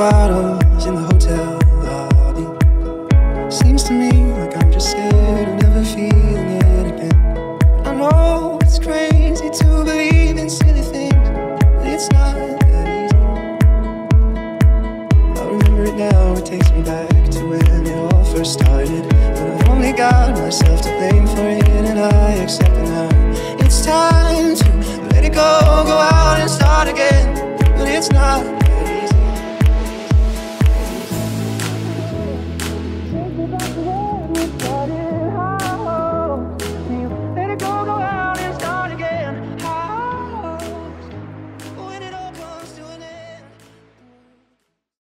bottles in the hotel lobby. Seems to me like I'm just scared of never feeling it again. I know it's crazy to believe in silly things, but it's not that easy. I remember it now, it takes me back to when it all first started. But I've only got myself to blame for it, and I accept it now. It's time to let it go, go out and start again. But it's not